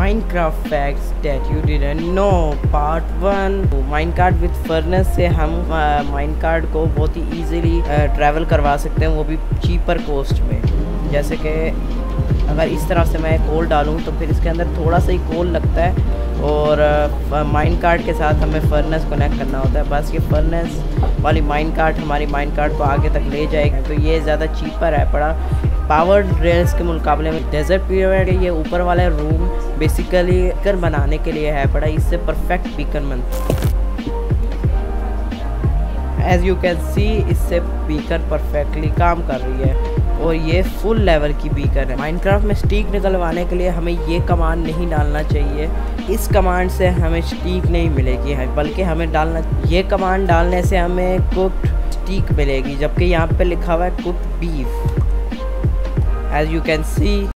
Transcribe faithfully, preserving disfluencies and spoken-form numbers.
Minecraft facts that you didn't know part one. Minecart with furnace से हम minecart को बहुत ही इजीली ट्रैवल करवा सकते हैं, वो भी चीपर कॉस्ट में। जैसे कि अगर इस तरह से मैं कोल डालूँ तो फिर इसके अंदर थोड़ा सा ही कोल लगता है और माइनकार्ट के साथ हमें फर्नेस कनेक्ट करना होता है। बस ये फर्नेस वाली माइनकार्ट हमारी माइनकार्ट को आगे तक ले जाएगी, तो ये ज़्यादा चीपर है पड़ा पावर रेल्स के मुकाबले में। डेजर्ट पिरामिड ये ऊपर वाला रूम बेसिकली बीकन बनाने के लिए है पड़ा, इससे परफेक्ट बीकन बनता है। एज यू कैन सी इससे बीकन परफेक्टली काम कर रही है और ये फुल लेवल की बीकन है। माइनक्राफ्ट में स्टीक निकलवाने के लिए हमें ये कमांड नहीं डालना चाहिए, इस कमांड से हमें स्टीक नहीं मिलेगी है, बल्कि हमें डालना ये कमांड डालने से हमें कुक्ड स्टीक मिलेगी, जबकि यहाँ पे लिखा हुआ है cooked beef. As you can C